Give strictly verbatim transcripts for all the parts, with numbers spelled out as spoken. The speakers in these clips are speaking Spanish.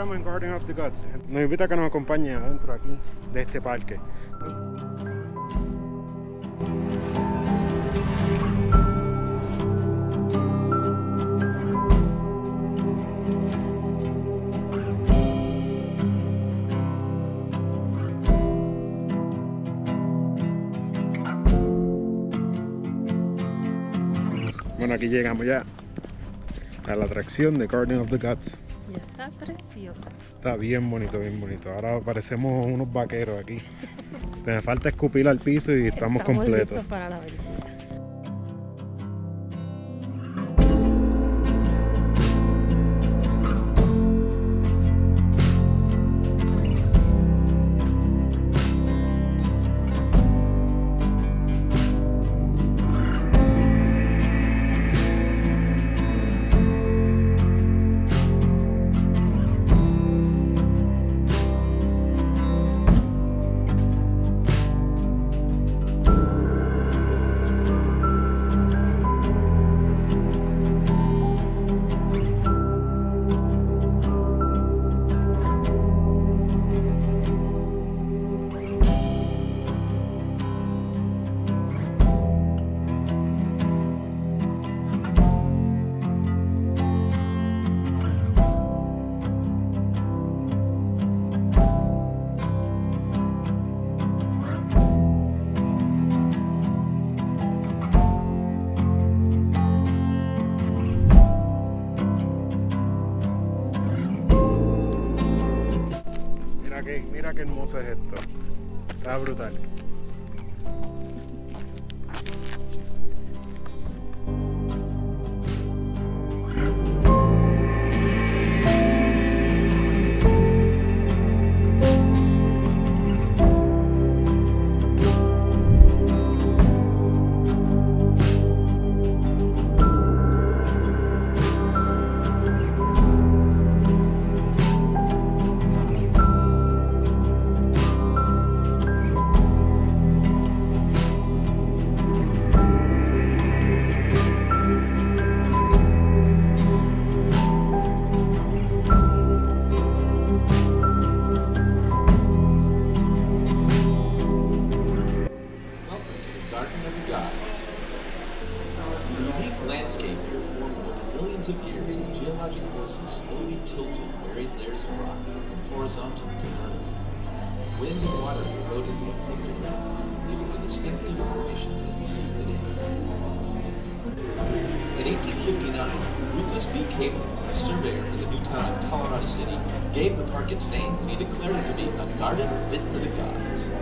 encontramos en Garden of the Gods. Nos invita a que nos acompañe adentro aquí de este parque. Bueno, aquí llegamos ya a la atracción de Garden of the Gods. Y está preciosa. Está bien bonito, bien bonito. Ahora parecemos unos vaqueros aquí. Me falta escupir al piso y estamos, estamos completos. Listos para la visita. Mira qué hermoso es esto. Está brutal. Of years as geologic forces slowly tilted buried layers of rock from horizontal to vertical. Wind and water eroded the afflicted rock, leaving the distinctive formations that we see today. In eighteen fifty-nine, Rufus B. Cable, a surveyor for the new town of Colorado City, gave the park its name when he declared it to be a garden fit for the gods.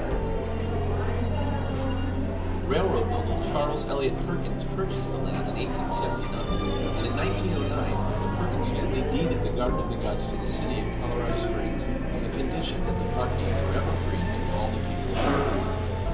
Railroad mogul Charles Elliott Perkins purchased the land in eighteen seventy-nine, and in nineteen oh nine, the Perkins family deeded the Garden of the Gods to the city of Colorado Springs on the condition that the park be forever free to all the people of the world.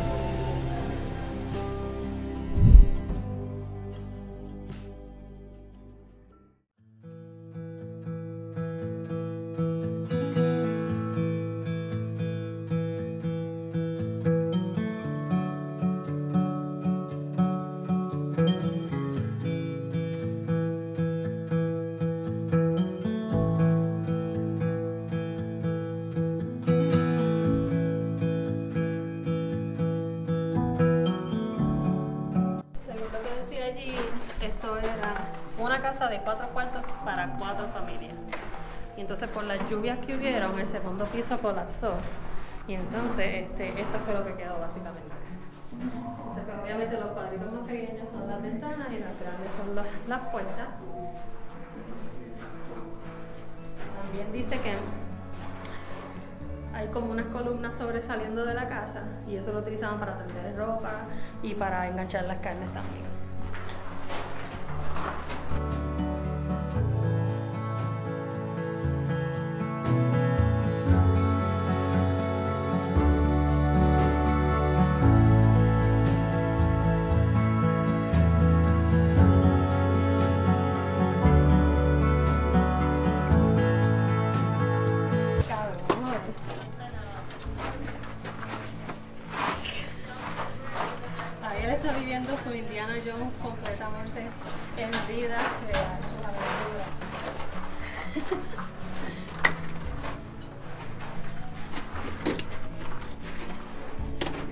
Esto era una casa de cuatro cuartos para cuatro familias. Y entonces por las lluvias que hubieron, el segundo piso colapsó. Y entonces este, esto fue lo que quedó básicamente. Entonces, pues, obviamente los cuadritos más pequeños son las ventanas y las grandes son los, las puertas. También dice que hay como unas columnas sobresaliendo de la casa y eso lo utilizaban para tender ropa y para enganchar las carnes también. Está viviendo su Indiana Jones completamente en vida de sus aventuras.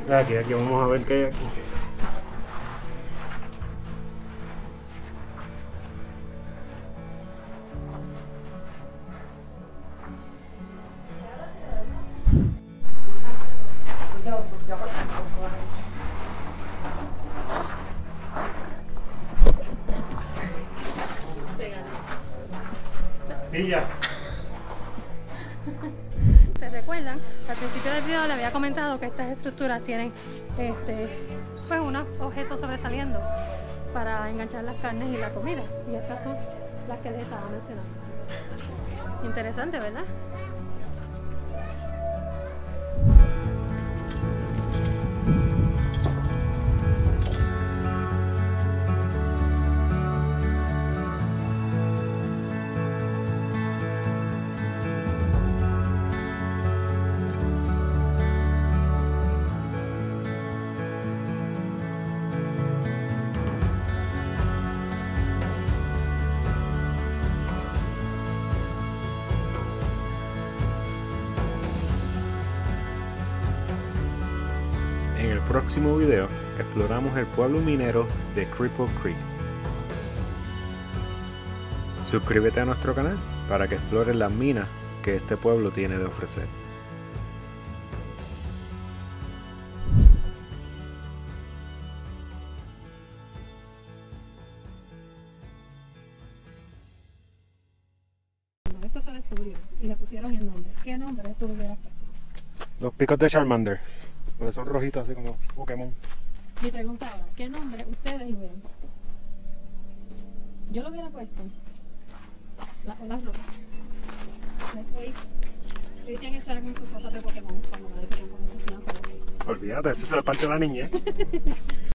Aquí, aquí vamos a ver qué hay aquí. Pilla. ¿Se recuerdan? Al principio del video le había comentado que estas estructuras tienen este, pues unos objetos sobresaliendo para enganchar las carnes y la comida. Y estas son las que les estaba mencionando. Interesante, ¿verdad? En el próximo video exploramos el pueblo minero de Cripple Creek. Suscríbete a nuestro canal para que explores las minas que este pueblo tiene de ofrecer. Esto se descubrió y le pusieron el nombre. ¿Qué nombre tú le hubieras puesto? Los picos de Charmander, porque son rojitos así como Pokémon. Mi pregunta ahora, ¿qué nombre ustedes le hubieran puesto? Yo lo hubiera puesto las olas rojas. Netflix. Cristian estará con sus cosas de Pokémon cuando me dice que con esos tiempos. Olvídate, ese es el parche de la niñez.